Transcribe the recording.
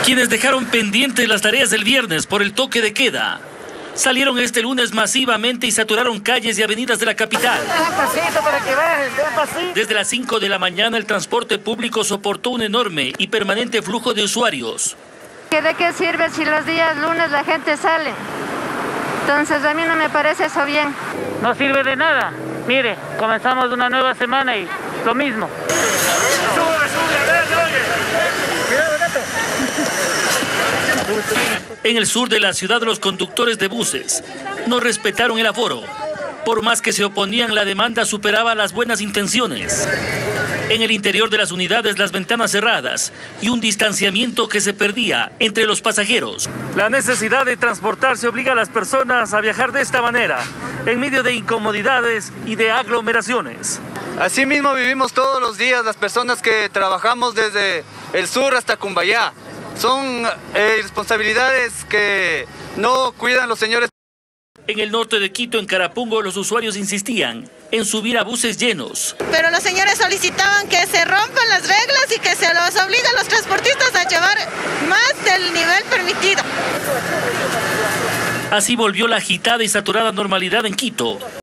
Quienes dejaron pendientes las tareas del viernes por el toque de queda, salieron este lunes masivamente y saturaron calles y avenidas de la capital. Desde las 5 de la mañana el transporte público soportó un enorme y permanente flujo de usuarios. ¿De qué sirve si los días lunes la gente sale? Entonces a mí no me parece eso bien. No sirve de nada. Mire, comenzamos una nueva semana y lo mismo. En el sur de la ciudad, los conductores de buses no respetaron el aforo. Por más que se oponían, la demanda superaba las buenas intenciones. En el interior de las unidades, las ventanas cerradas y un distanciamiento que se perdía entre los pasajeros. La necesidad de transportarse obliga a las personas a viajar de esta manera, en medio de incomodidades y de aglomeraciones. Asimismo vivimos todos los días las personas que trabajamos desde el sur hasta Cumbayá. Son irresponsabilidades que no cuidan los señores. En el norte de Quito, en Carapungo, los usuarios insistían en subir a buses llenos. Pero los señores solicitaban que se rompan las reglas y que se los obligue a los transportistas a llevar más del nivel permitido. Así volvió la agitada y saturada normalidad en Quito.